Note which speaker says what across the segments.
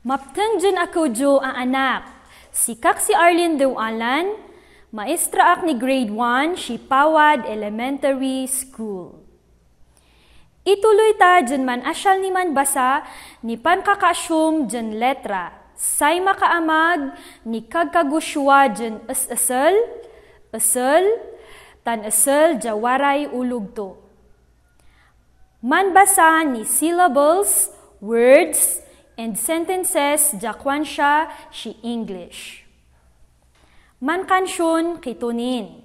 Speaker 1: Mapteng dyan ako jo ang anak. Sikak si Arlene Dewalan, maestra ak ni grade 1, Shipawad Elementary School. Ituloy ta dyan man asyal ni man basa ni pankakasyum dyan letra. Say makaamag ni kagkaguswa dyan asal, tan asal jawaray ulugto. Man basa ni syllables, words, and sentences jakwan siya si English. Man kansyon kitunin.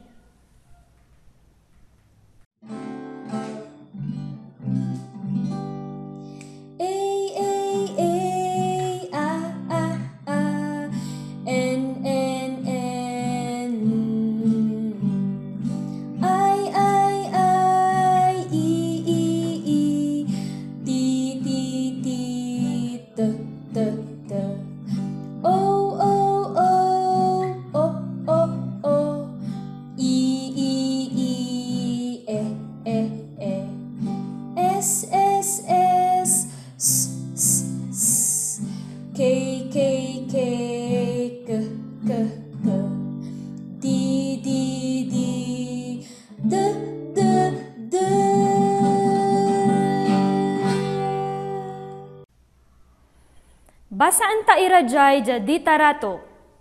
Speaker 1: Basaan ta irajay jadi tarato.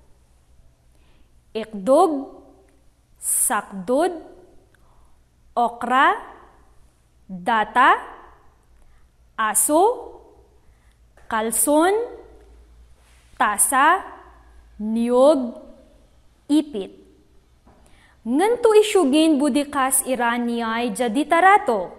Speaker 1: Ikdog, sakdod, okra, data, aso, kalson, tasa, niyog, ipit. Nganto isyugin budikas iraniyay jadi tarato.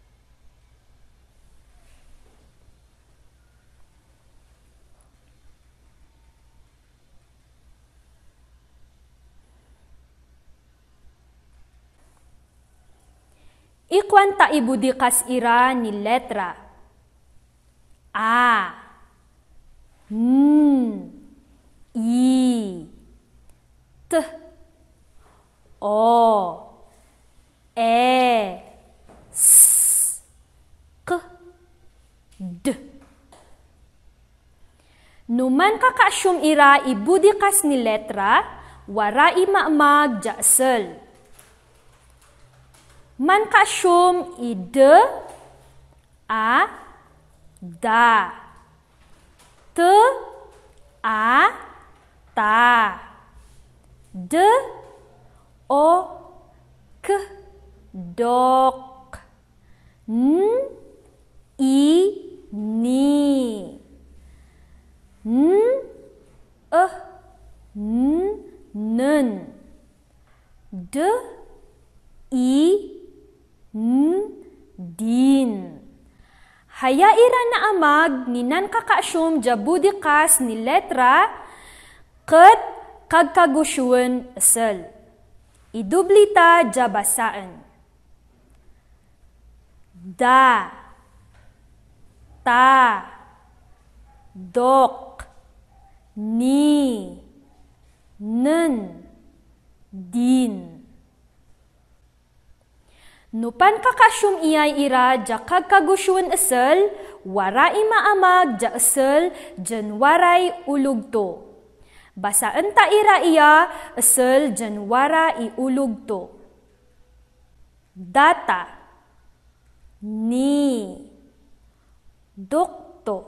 Speaker 1: Ikwan ta ibudikas ira ni letra A, N, I, T, O, E, S, K, D. Numan kakasyum ira ibudikas ni letra, wara imaamag jasel. Man kasyum ide, a, da, te, a, ta, de, o, k, dok, n, i, ni, n, n, nen, d, i, din. Haya ira na amag ni nan kakasyum jabudikas ni letra ket kagkagusyuen asal. Idublita jabasaan. Da, ta, dok, ni, nen, din. Nupan kakasyum iyay ira ja kagkagusyuen asal, waray maamag ja asal, jan waray ulugto. Basaan ta ira iya, asal jan waray ulugto. Data, ni, dokto,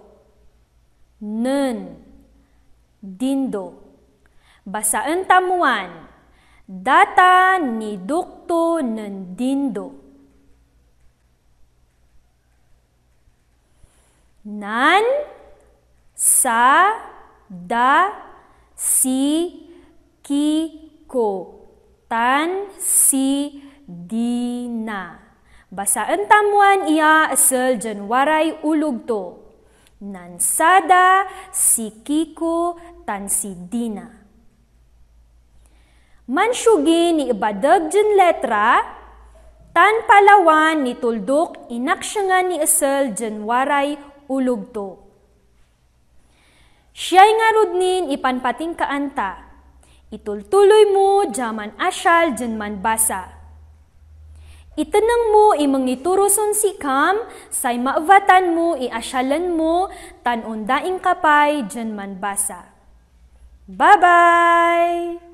Speaker 1: nen, dindo. Basaan tamuan. Data ni dokto ng dindo. Nan, sa, da, si, ki, ko, tan, si, di, na. Basaan tamuan iya asal janwaray ulugto. Nan, sada, si, kiko, tan, si, di, na. Mansyugi ni ibadag dyan letra, tan palawan ni tuldok inaksyangan ni asal dyan waray ulugto. Siya'y nga rudnin ipanpating kaanta, itultuloy mo jaman asyal dyan man basa. Itanang mo imong ituruson si Kam, say maavatan mo iasyalan mo, tan undaing kapay dyan man basa. Bye-bye!